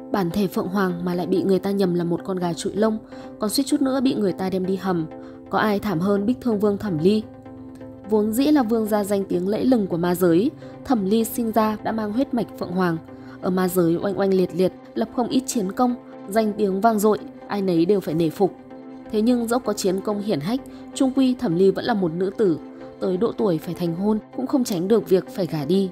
Bản thể Phượng Hoàng mà lại bị người ta nhầm là một con gà trụi lông, còn suýt chút nữa bị người ta đem đi hầm. Có ai thảm hơn Bích Thương Vương Thẩm Ly. Vốn dĩ là vương gia danh tiếng lẫy lừng của ma giới, Thẩm Ly sinh ra đã mang huyết mạch Phượng Hoàng. Ở ma giới oanh oanh liệt liệt, lập không ít chiến công, danh tiếng vang dội, ai nấy đều phải nể phục. Thế nhưng dẫu có chiến công hiển hách, chung quy Thẩm Ly vẫn là một nữ tử, tới độ tuổi phải thành hôn cũng không tránh được việc phải gả đi.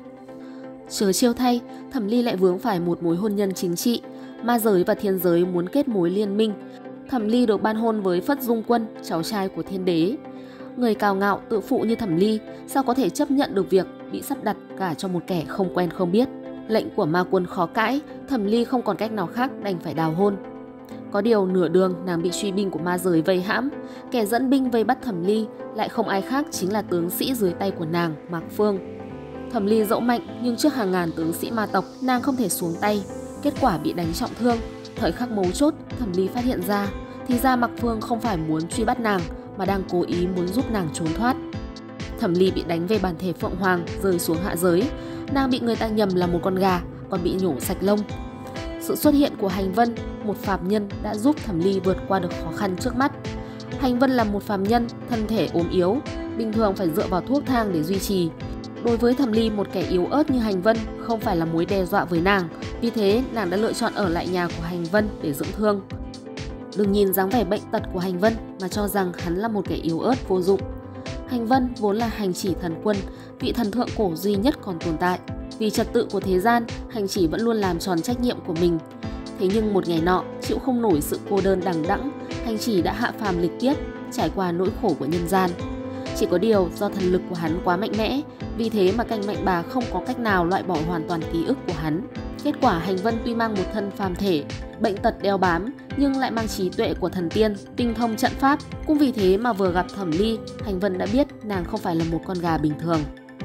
Chớ trêu thay, Thẩm Ly lại vướng phải một mối hôn nhân chính trị. Ma giới và thiên giới muốn kết mối liên minh. Thẩm Ly được ban hôn với Phất Dung Quân, cháu trai của thiên đế. Người cao ngạo tự phụ như Thẩm Ly sao có thể chấp nhận được việc bị sắp đặt cả cho một kẻ không quen không biết. Lệnh của ma quân khó cãi, Thẩm Ly không còn cách nào khác đành phải đào hôn. Có điều nửa đường nàng bị truy binh của ma giới vây hãm. Kẻ dẫn binh vây bắt Thẩm Ly lại không ai khác chính là tướng sĩ dưới tay của nàng, Mạc Phương. Thẩm Ly dẫu mạnh nhưng trước hàng ngàn tướng sĩ ma tộc nàng không thể xuống tay, kết quả bị đánh trọng thương. Thời khắc mấu chốt, Thẩm Ly phát hiện ra thì ra Mạc Phương không phải muốn truy bắt nàng mà đang cố ý muốn giúp nàng trốn thoát. Thẩm Ly bị đánh về bản thể Phượng Hoàng rơi xuống hạ giới, nàng bị người ta nhầm là một con gà, còn bị nhổ sạch lông. Sự xuất hiện của Hành Vân, một phàm nhân đã giúp Thẩm Ly vượt qua được khó khăn trước mắt. Hành Vân là một phàm nhân, thân thể ốm yếu, bình thường phải dựa vào thuốc thang để duy trì. Đối với Thẩm Ly, một kẻ yếu ớt như Hành Vân không phải là mối đe dọa với nàng, vì thế nàng đã lựa chọn ở lại nhà của Hành Vân để dưỡng thương. Đừng nhìn dáng vẻ bệnh tật của Hành Vân mà cho rằng hắn là một kẻ yếu ớt vô dụng. Hành Vân vốn là hành chỉ thần quân, vị thần thượng cổ duy nhất còn tồn tại. Vì trật tự của thế gian, hành chỉ vẫn luôn làm tròn trách nhiệm của mình. Thế nhưng một ngày nọ, chịu không nổi sự cô đơn đằng đẵng, hành chỉ đã hạ phàm lịch kiếp, trải qua nỗi khổ của nhân gian. Chỉ có điều do thần lực của hắn quá mạnh mẽ, vì thế mà Canh Mạnh Bà không có cách nào loại bỏ hoàn toàn ký ức của hắn. Kết quả Hành Vân tuy mang một thân phàm thể, bệnh tật đeo bám, nhưng lại mang trí tuệ của thần tiên, tinh thông trận pháp. Cũng vì thế mà vừa gặp Thẩm Ly, Hành Vân đã biết nàng không phải là một con gà bình thường.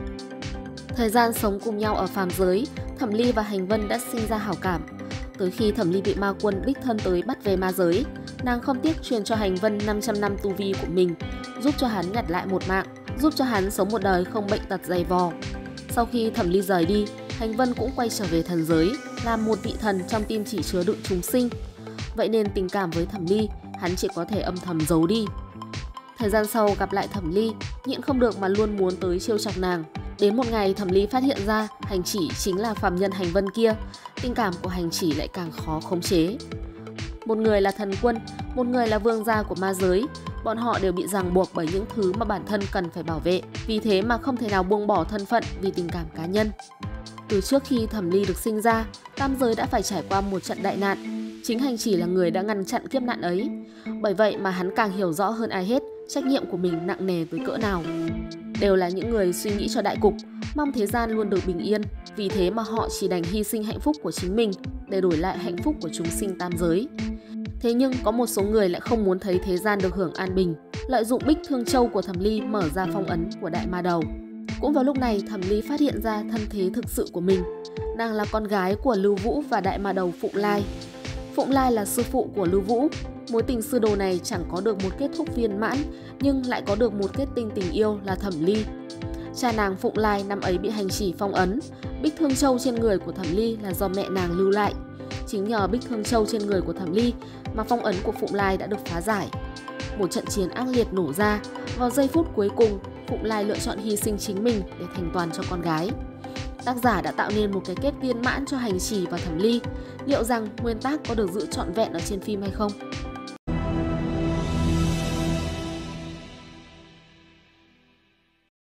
Thời gian sống cùng nhau ở phàm giới, Thẩm Ly và Hành Vân đã sinh ra hảo cảm. Tới khi Thẩm Ly bị ma quân đích thân tới bắt về ma giới, nàng không tiếc truyền cho Hành Vân 500 năm tu vi của mình, giúp cho hắn nhặt lại một mạng, giúp cho hắn sống một đời không bệnh tật dày vò. Sau khi Thẩm Ly rời đi, Hành Vân cũng quay trở về thần giới, làm một vị thần trong tim chỉ chứa đựng chúng sinh. Vậy nên tình cảm với Thẩm Ly, hắn chỉ có thể âm thầm giấu đi. Thời gian sau gặp lại Thẩm Ly, nhịn không được mà luôn muốn tới trêu chọc nàng. Đến một ngày Thẩm Ly phát hiện ra hành chỉ chính là phàm nhân Hành Vân kia, tình cảm của hành chỉ lại càng khó khống chế. Một người là thần quân, một người là vương gia của ma giới, bọn họ đều bị ràng buộc bởi những thứ mà bản thân cần phải bảo vệ, vì thế mà không thể nào buông bỏ thân phận vì tình cảm cá nhân. Từ trước khi Thẩm Ly được sinh ra, tam giới đã phải trải qua một trận đại nạn, chính hành chỉ là người đã ngăn chặn kiếp nạn ấy. Bởi vậy mà hắn càng hiểu rõ hơn ai hết trách nhiệm của mình nặng nề tới cỡ nào. Đều là những người suy nghĩ cho đại cục, mong thế gian luôn được bình yên, vì thế mà họ chỉ đành hy sinh hạnh phúc của chính mình để đổi lại hạnh phúc của chúng sinh tam giới. Thế nhưng có một số người lại không muốn thấy thế gian được hưởng an bình, lợi dụng Bích Thương Châu của Thẩm Ly mở ra phong ấn của Đại Ma Đầu. Cũng vào lúc này Thẩm Ly phát hiện ra thân thế thực sự của mình. Nàng là con gái của Lưu Vũ và Đại Ma Đầu Phụng Lai. Phụng Lai là sư phụ của Lưu Vũ. Mối tình sư đồ này chẳng có được một kết thúc viên mãn, nhưng lại có được một kết tinh tình yêu là Thẩm Ly. Cha nàng Phụng Lai năm ấy bị hành chỉ phong ấn. Bích Thương Châu trên người của Thẩm Ly là do mẹ nàng lưu lại. Chính nhờ Bích Thương Châu trên người của Thẩm Ly mà phong ấn của Phụng Lai đã được phá giải. Một trận chiến ác liệt nổ ra. Vào giây phút cuối cùng, Phụng Lai lựa chọn hy sinh chính mình để thành toàn cho con gái. Tác giả đã tạo nên một cái kết viên mãn cho hành chỉ và Thẩm Ly. Liệu rằng nguyên tác có được giữ trọn vẹn ở trên phim hay không?